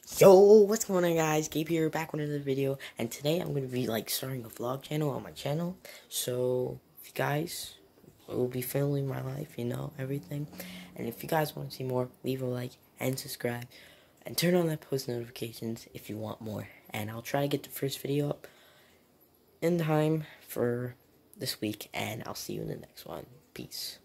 Yo, what's going on, guys? Gabe here, back with another video, and today I'm going to be starting a vlog channel on my channel. So if you guys will be filming my life, everything, and if you guys want to see more, leave a like and subscribe and turn on that post notifications if you want more, and I'll try to get the first video up in time for this week, and I'll see you in the next one. Peace.